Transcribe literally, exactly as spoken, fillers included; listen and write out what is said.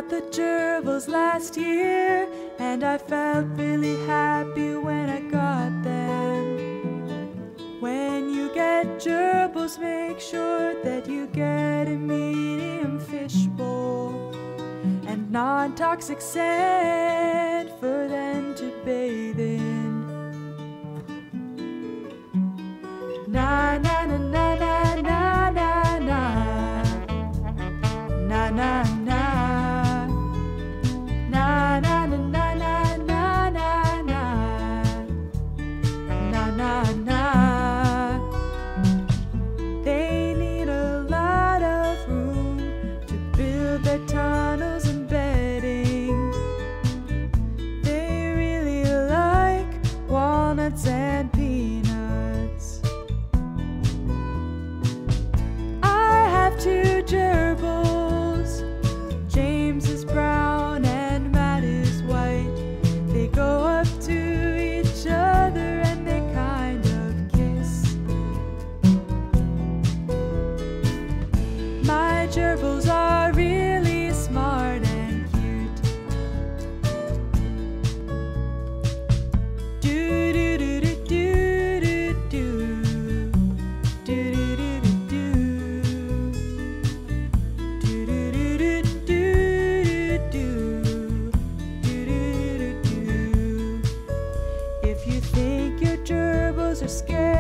got the gerbils last year, and I felt really happy when I got them. When you get gerbils, make sure that you get a medium fish bowl and non-toxic sand for them to bathe in. Na na na na na na na na na na na. Na na na na na na na na na na. They need a lot of room to build their tunnels and bedding. They really like walnuts and peanuts. I have two gerbils. James is brown and Matt is white. They go up to each other and they kind of kiss. My gerbils are really smart and cute. Do do do do do do do do do do do. If you think your gerbils are scared,